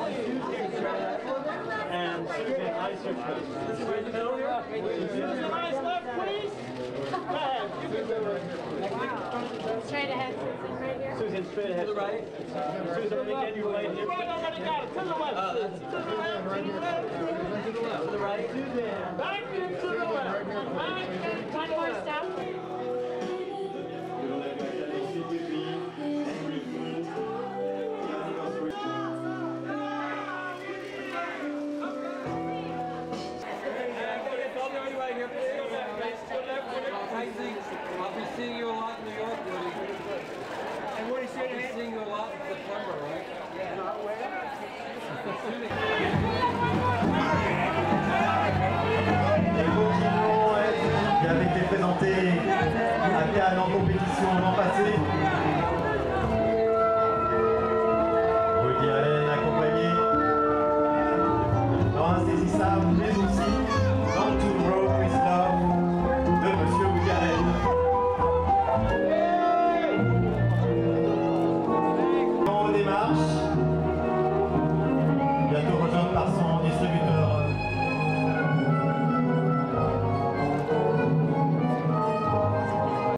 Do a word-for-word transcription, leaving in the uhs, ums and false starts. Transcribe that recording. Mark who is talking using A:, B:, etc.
A: And Susan, eyes are closed. Susan, eyes left, please.
B: Straight ahead, Susan, right here.
A: Susan, straight ahead. To the right. Susan, let me get you right here. Right, already got it. To the left. Uh, to the left. To the left. To the left. To the right. Susan. Back and to the left. Back and to
B: One
A: the
B: more
A: left.
B: step.
C: I think I'll be seeing you a lot in New York, Woody. And Woody, I'll be seeing you a lot in September, right? Yeah. Not where?